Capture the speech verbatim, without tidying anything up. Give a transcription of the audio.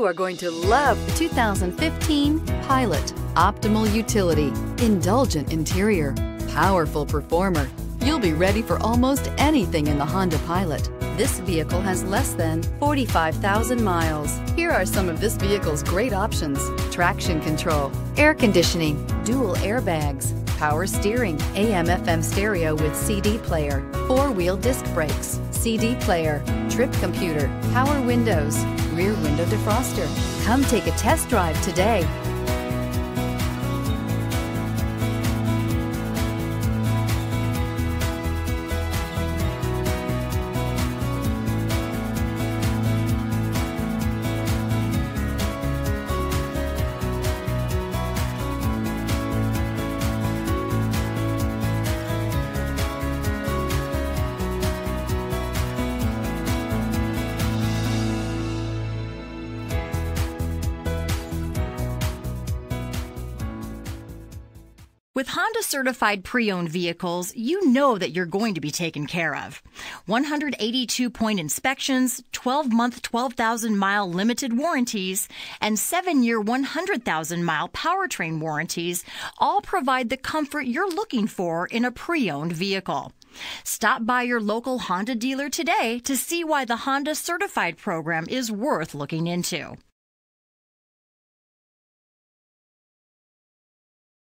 You are going to love the two thousand fifteen Pilot. Optimal utility, indulgent interior, powerful performer. You'll be ready for almost anything in the Honda Pilot. This vehicle has less than forty-five thousand miles. Here are some of this vehicle's great options: traction control, air conditioning, dual airbags, power steering, A M F M stereo with C D player, four-wheel disc brakes, C D player, trip computer, power windows, rear window defroster. Come take a test drive today. With Honda certified pre-owned vehicles, you know that you're going to be taken care of. one hundred eighty-two point inspections, twelve month, twelve thousand mile limited warranties, and seven year, one hundred thousand mile powertrain warranties all provide the comfort you're looking for in a pre-owned vehicle. Stop by your local Honda dealer today to see why the Honda certified program is worth looking into.